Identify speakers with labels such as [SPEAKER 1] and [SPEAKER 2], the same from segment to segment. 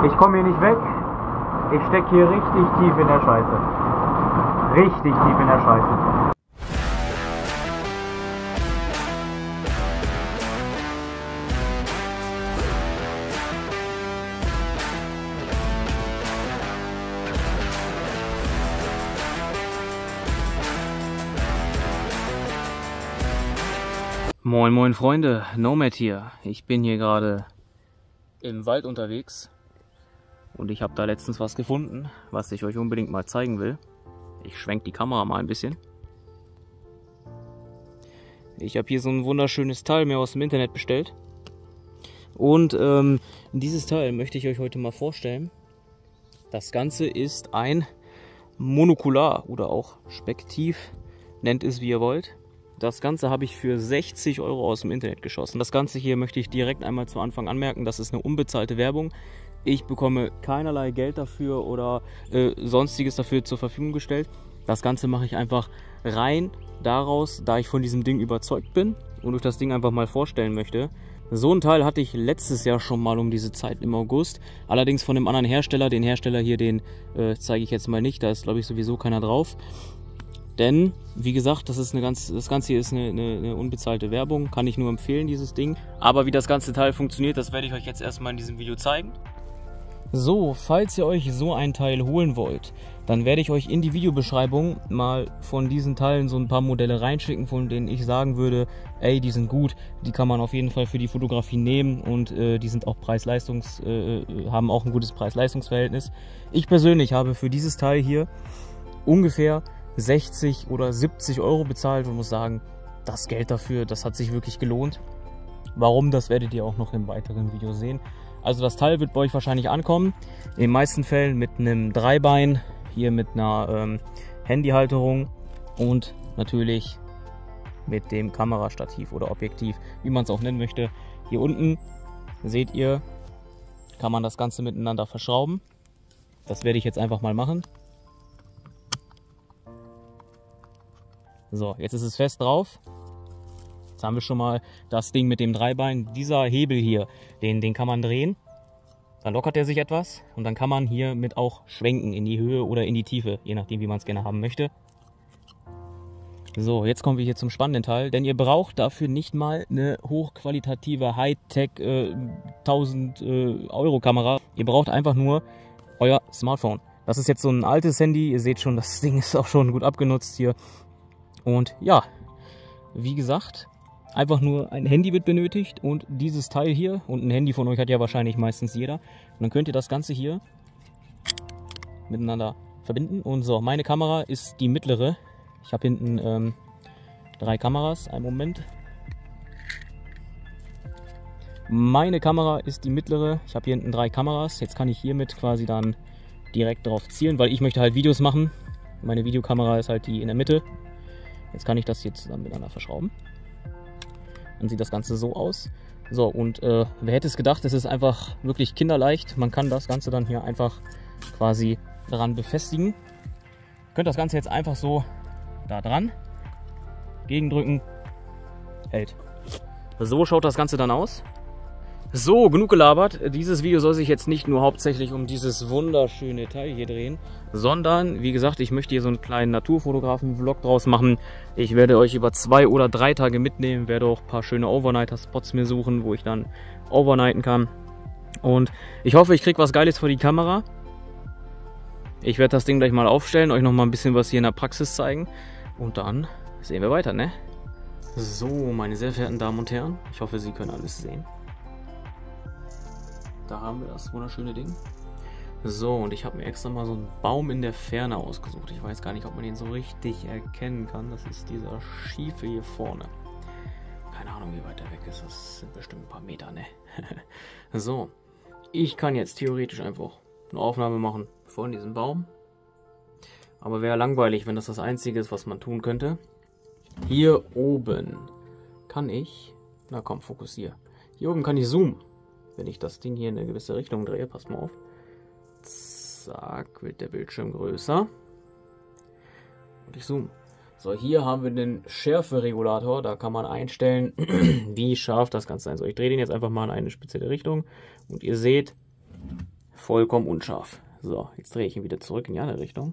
[SPEAKER 1] Ich komme hier nicht weg. Ich stecke hier richtig tief in der Scheiße. Richtig tief in der Scheiße.
[SPEAKER 2] Moin moin Freunde, Nomad hier. Ich bin hier gerade im Wald unterwegs und ich habe da letztens was gefunden, was ich euch unbedingt mal zeigen will. Ich schwenke die Kamera mal ein bisschen. Ich habe hier so ein wunderschönes Teil mir aus dem Internet bestellt und dieses Teil möchte ich euch heute mal vorstellen. Das Ganze ist ein Monokular oder auch Spektiv, nennt es wie ihr wollt. Das Ganze habe ich für 60 € aus dem Internet geschossen. Das Ganze hier möchte ich direkt einmal zu Anfang anmerken, das ist eine unbezahlte Werbung. Ich bekomme keinerlei Geld dafür oder sonstiges dafür zur Verfügung gestellt. Das Ganze mache ich einfach rein daraus, da ich von diesem Ding überzeugt bin und euch das Ding einfach mal vorstellen möchte. So ein Teil hatte ich letztes Jahr schon mal um diese Zeit im August. Allerdings von einem anderen Hersteller. Den Hersteller hier, den zeige ich jetzt mal nicht. Da ist, glaube ich, sowieso keiner drauf. Denn, wie gesagt, das Ganze hier ist eine unbezahlte Werbung. Kann ich nur empfehlen, dieses Ding. Aber wie das ganze Teil funktioniert, das werde ich euch jetzt erstmal in diesem Video zeigen. So, falls ihr euch so ein Teil holen wollt, dann werde ich euch in die Videobeschreibung mal von diesen Teilen so ein paar Modelle reinschicken, von denen ich sagen würde, ey, die sind gut, die kann man auf jeden Fall für die Fotografie nehmen und die sind auch haben auch ein gutes Preis-Leistungs-Verhältnis. Ich persönlich habe für dieses Teil hier ungefähr 60 oder 70 € bezahlt und muss sagen, das Geld dafür, das hat sich wirklich gelohnt. Warum, das werdet ihr auch noch im weiteren Video sehen. Also das Teil wird bei euch wahrscheinlich ankommen, in den meisten Fällen mit einem Dreibein, hier mit einer Handyhalterung und natürlich mit dem Kamerastativ oder Objektiv, wie man es auch nennen möchte. Hier unten seht ihr, kann man das Ganze miteinander verschrauben. Das werde ich jetzt einfach mal machen. So, jetzt ist es fest drauf. Jetzt haben wir schon mal das Ding mit dem Dreibein. Dieser Hebel hier, den kann man drehen. Dann lockert er sich etwas und dann kann man hier mit auch schwenken in die Höhe oder in die Tiefe, je nachdem wie man es gerne haben möchte. So, jetzt kommen wir hier zum spannenden Teil, denn ihr braucht dafür nicht mal eine hochqualitative Hightech 1000 € Kamera. Ihr braucht einfach nur euer Smartphone. Das ist jetzt so ein altes Handy. Ihr seht schon, das Ding ist auch schon gut abgenutzt hier. Und ja, wie gesagt, einfach nur ein Handy wird benötigt und dieses Teil hier, und ein Handy von euch hat ja wahrscheinlich meistens jeder. Und dann könnt ihr das Ganze hier miteinander verbinden. Und so, meine Kamera ist die mittlere. Ich habe hinten 3 Kameras. Einen Moment. Meine Kamera ist die mittlere. Ich habe hier hinten 3 Kameras. Jetzt kann ich hiermit quasi dann direkt drauf zielen, weil ich möchte halt Videos machen. Meine Videokamera ist halt die in der Mitte. Jetzt kann ich das hier zusammen miteinander verschrauben. Dann sieht das Ganze so aus. So, und wer hätte es gedacht, es ist einfach wirklich kinderleicht. Man kann das Ganze dann hier einfach quasi daran befestigen. Ihr könnt das Ganze jetzt einfach so da dran gegendrücken. Hält. So schaut das Ganze dann aus. So, genug gelabert. Dieses Video soll sich jetzt nicht nur hauptsächlich um dieses wunderschöne Teil hier drehen, sondern, wie gesagt, ich möchte hier so einen kleinen Naturfotografen-Vlog draus machen. Ich werde euch über 2 oder 3 Tage mitnehmen, werde auch ein paar schöne Overnighter-Spots mir suchen, wo ich dann overnighten kann. Und ich hoffe, ich kriege was Geiles vor die Kamera. Ich werde das Ding gleich mal aufstellen, euch noch mal ein bisschen was hier in der Praxis zeigen. Und dann sehen wir weiter, ne? So, meine sehr verehrten Damen und Herren, ich hoffe, Sie können alles sehen. Da haben wir das wunderschöne Ding. So, und ich habe mir extra mal so einen Baum in der Ferne ausgesucht. Ich weiß gar nicht, ob man den so richtig erkennen kann. Das ist dieser schiefe hier vorne. Keine Ahnung, wie weit der weg ist. Das sind bestimmt ein paar Meter, ne? So, ich kann jetzt theoretisch einfach eine Aufnahme machen von diesem Baum. Aber wäre langweilig, wenn das Einzige ist, was man tun könnte. Hier oben kann ich... Na komm, fokussier. Hier oben kann ich zoomen. Wenn ich das Ding hier in eine gewisse Richtung drehe, passt mal auf. Zack, wird der Bildschirm größer. Und ich zoome. So, hier haben wir den Schärferegulator. Da kann man einstellen, wie scharf das Ganze sein soll. Ich drehe den jetzt einfach mal in eine spezielle Richtung. Und ihr seht, vollkommen unscharf. So, jetzt drehe ich ihn wieder zurück in die andere Richtung.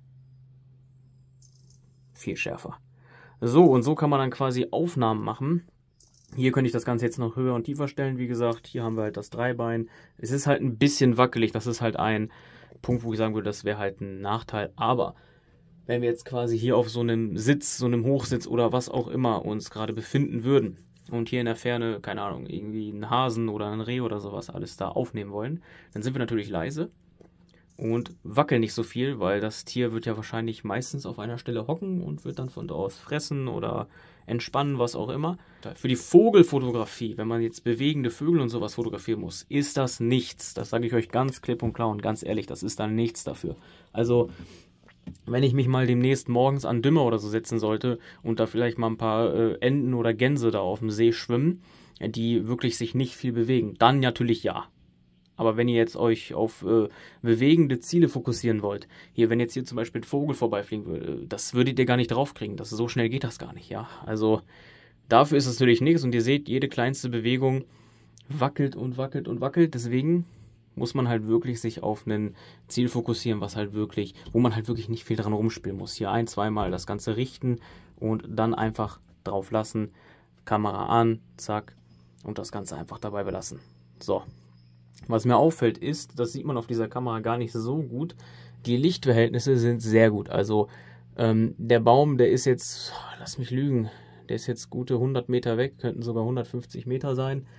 [SPEAKER 2] Viel schärfer. So, und so kann man dann quasi Aufnahmen machen. Hier könnte ich das Ganze jetzt noch höher und tiefer stellen, wie gesagt. Hier haben wir halt das Dreibein. Es ist halt ein bisschen wackelig. Das ist halt ein Punkt, wo ich sagen würde, das wäre halt ein Nachteil. Aber wenn wir jetzt quasi hier auf so einem Sitz, so einem Hochsitz oder was auch immer uns gerade befinden würden und hier in der Ferne, keine Ahnung, irgendwie einen Hasen oder ein Reh oder sowas alles da aufnehmen wollen, dann sind wir natürlich leise und wackeln nicht so viel, weil das Tier wird ja wahrscheinlich meistens auf einer Stelle hocken und wird dann von da aus fressen oder entspannen, was auch immer. Für die Vogelfotografie, wenn man jetzt bewegende Vögel und sowas fotografieren muss, ist das nichts. Das sage ich euch ganz klipp und klar und ganz ehrlich, das ist dann nichts dafür. Also, wenn ich mich mal demnächst morgens an Dümmer oder so setzen sollte und da vielleicht mal ein paar Enten oder Gänse da auf dem See schwimmen, die wirklich sich nicht viel bewegen, dann natürlich ja. Aber wenn ihr jetzt euch auf bewegende Ziele fokussieren wollt, hier, wenn jetzt hier zum Beispiel ein Vogel vorbeifliegen würde, das würdet ihr gar nicht draufkriegen. So schnell geht das gar nicht, ja. Also dafür ist es natürlich nichts und ihr seht, jede kleinste Bewegung wackelt und wackelt und wackelt. Deswegen muss man halt wirklich sich auf ein Ziel fokussieren, was halt wirklich, wo man halt wirklich nicht viel dran rumspielen muss. Hier ein-, zweimal das Ganze richten und dann einfach drauf lassen, Kamera an, zack, und das Ganze einfach dabei belassen. So. Was mir auffällt ist, das sieht man auf dieser Kamera gar nicht so gut, die Lichtverhältnisse sind sehr gut. Also der Baum, der ist jetzt, lass mich lügen, der ist jetzt gute 100 Meter weg, könnten sogar 150 Meter sein.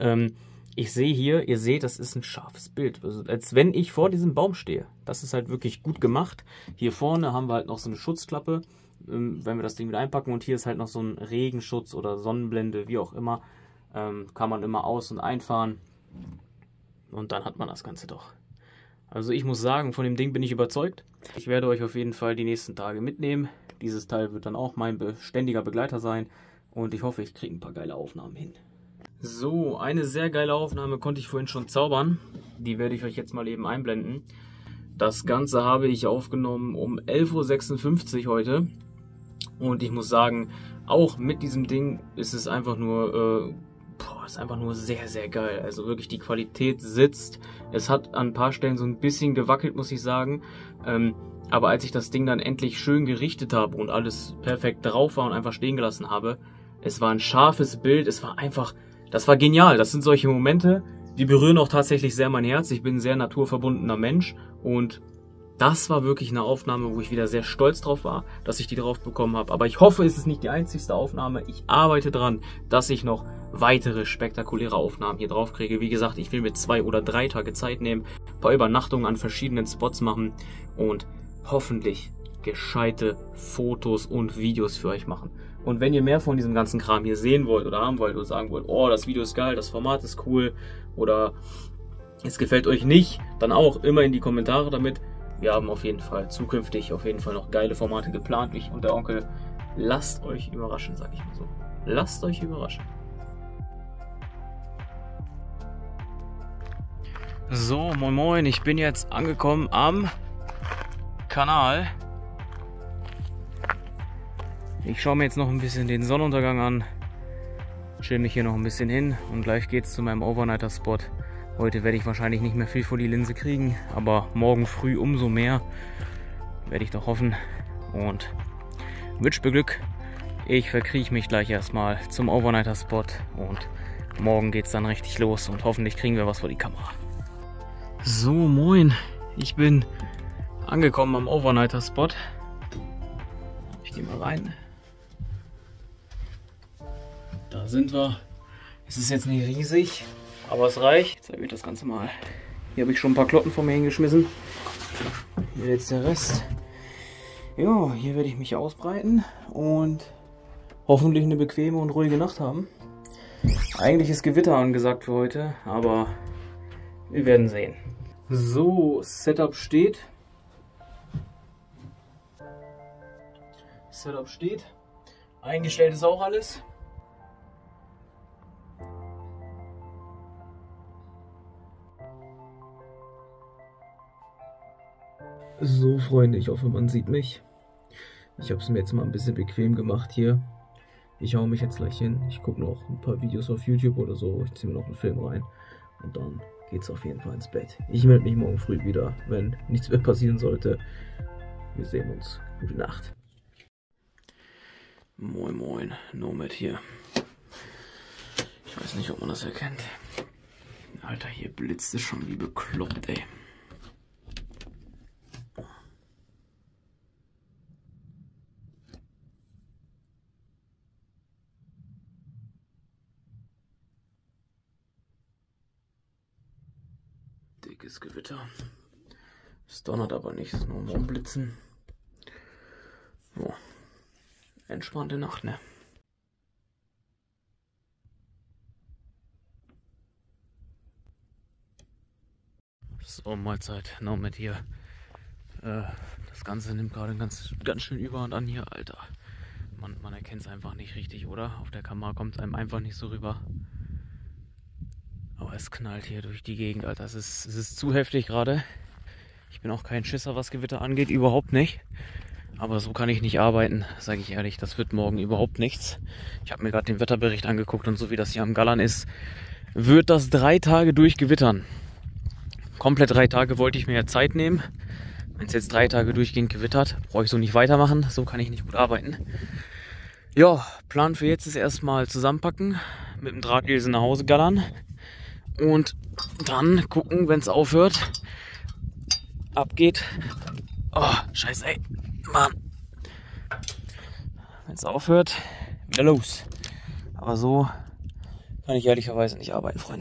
[SPEAKER 2] Ich sehe hier, ihr seht, das ist ein scharfes Bild, also, als wenn ich vor diesem Baum stehe. Das ist halt wirklich gut gemacht. Hier vorne haben wir halt noch so eine Schutzklappe, wenn wir das Ding wieder einpacken, und hier ist halt noch so ein Regenschutz oder Sonnenblende, wie auch immer. Kann man immer aus- und einfahren und dann hat man das Ganze doch. Also ich muss sagen, von dem Ding bin ich überzeugt. Ich werde euch auf jeden Fall die nächsten Tage mitnehmen. Dieses Teil wird dann auch mein beständiger Begleiter sein und ich hoffe, ich kriege ein paar geile Aufnahmen hin. So, eine sehr geile Aufnahme konnte ich vorhin schon zaubern. Die werde ich euch jetzt mal eben einblenden. Das Ganze habe ich aufgenommen um 11:56 Uhr heute. Und ich muss sagen, auch mit diesem Ding ist es einfach nur, sehr, sehr geil. Also wirklich, die Qualität sitzt. Es hat an ein paar Stellen so ein bisschen gewackelt, muss ich sagen. Aber als ich das Ding dann endlich schön gerichtet habe und alles perfekt drauf war und einfach stehen gelassen habe, es war ein scharfes Bild, es war einfach... Das war genial. Das sind solche Momente, die berühren auch tatsächlich sehr mein Herz. Ich bin ein sehr naturverbundener Mensch und das war wirklich eine Aufnahme, wo ich wieder sehr stolz drauf war, dass ich die drauf bekommen habe. Aber ich hoffe, es ist nicht die einzigste Aufnahme. Ich arbeite dran, dass ich noch weitere spektakuläre Aufnahmen hier drauf kriege. Wie gesagt, ich will mir 2 oder 3 Tage Zeit nehmen, ein paar Übernachtungen an verschiedenen Spots machen und hoffentlich gescheite Fotos und Videos für euch machen. Und wenn ihr mehr von diesem ganzen Kram hier sehen wollt oder haben wollt und sagen wollt, oh, das Video ist geil, das Format ist cool oder es gefällt euch nicht, dann auch immer in die Kommentare damit. Wir haben auf jeden Fall zukünftig noch geile Formate geplant, ich und der Onkel. Lasst euch überraschen, sag ich mal so. Lasst euch überraschen. So, moin moin, ich bin jetzt angekommen am Kanal. Ich schaue mir jetzt noch ein bisschen den Sonnenuntergang an, chill mich hier noch ein bisschen hin und gleich geht's zu meinem Overnighter-Spot. Heute werde ich wahrscheinlich nicht mehr viel vor die Linse kriegen, aber morgen früh umso mehr, werde ich doch hoffen. Und wünsch mir Glück, ich verkrieche mich gleich erstmal zum Overnighter-Spot und morgen geht's dann richtig los und hoffentlich kriegen wir was vor die Kamera. So, moin, ich bin angekommen am Overnighter-Spot. Ich gehe mal rein. Da sind wir. Es ist jetzt nicht riesig, aber es reicht. Jetzt zeige ich das Ganze mal. Hier habe ich schon ein paar Klotten vor mir hingeschmissen. Hier jetzt der Rest. Ja, hier werde ich mich ausbreiten und hoffentlich eine bequeme und ruhige Nacht haben. Eigentlich ist Gewitter angesagt für heute, aber wir werden sehen. So, Setup steht. Setup steht. Eingestellt ist auch alles. So, Freunde, ich hoffe, man sieht mich. Ich habe es mir jetzt mal ein bisschen bequem gemacht hier. Ich haue mich jetzt gleich hin. Ich gucke noch ein paar Videos auf YouTube oder so. Ich ziehe mir noch einen Film rein. Und dann geht's auf jeden Fall ins Bett. Ich melde mich morgen früh wieder, wenn nichts mehr passieren sollte. Wir sehen uns. Gute Nacht. Moin moin, Nomad hier. Ich weiß nicht, ob man das erkennt. Alter, hier blitzt es schon wie bekloppt, ey. Dickes Gewitter. Es donnert aber nicht, es ist nur Mondblitzen. So. Entspannte Nacht, ne? So, Mahlzeit, Nomad hier. Das Ganze nimmt gerade ganz schön Überhand an hier, Alter. Man erkennt es einfach nicht richtig, oder? Auf der Kamera kommt es einem einfach nicht so rüber. Aber es knallt hier durch die Gegend, Alter. Es ist zu heftig gerade. Ich bin auch kein Schisser, was Gewitter angeht, überhaupt nicht. Aber so kann ich nicht arbeiten, sage ich ehrlich. Das wird morgen überhaupt nichts. Ich habe mir gerade den Wetterbericht angeguckt und so wie das hier am Gallern ist, wird das 3 Tage durchgewittern. Komplett 3 Tage wollte ich mir ja Zeit nehmen. Wenn es jetzt 3 Tage durchgehend gewittert, brauche ich so nicht weitermachen. So kann ich nicht gut arbeiten. Ja, Plan für jetzt ist erstmal zusammenpacken, mit dem Drahtgilse nach Hause gallern und dann gucken, wenn es aufhört. Ab geht. Oh, scheiße, ey. Mann. Wenn es aufhört, wieder los. Aber so kann ich ehrlicherweise nicht arbeiten, Freunde.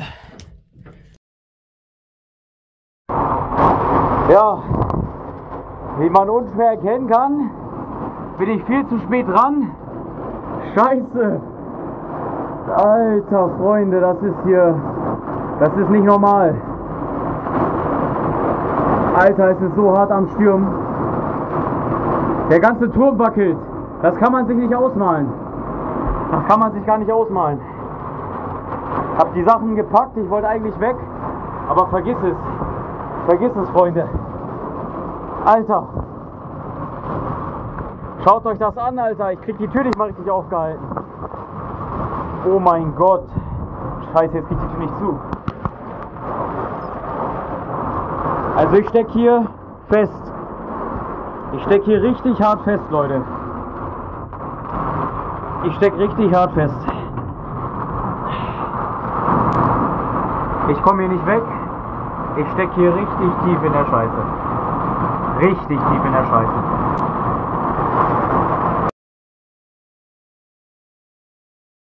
[SPEAKER 1] Ja, wie man unschwer erkennen kann, bin ich viel zu spät dran. Scheiße. Alter Freunde, das ist nicht normal. Alter, es ist so hart am Stürmen. Der ganze Turm wackelt. Das kann man sich nicht ausmalen. Das kann man sich gar nicht ausmalen. Hab die Sachen gepackt, ich wollte eigentlich weg, aber vergiss es. Vergiss es, Freunde. Alter. Schaut euch das an, Alter. Ich krieg die Tür nicht mal richtig aufgehalten. Oh mein Gott. Scheiße, jetzt krieg ich die Tür nicht zu. Also ich stecke hier fest. Ich stecke hier richtig hart fest, Leute. Ich stecke richtig hart fest. Ich komme hier nicht weg. Ich stecke hier richtig tief in der Scheiße. Richtig tief in der Scheiße.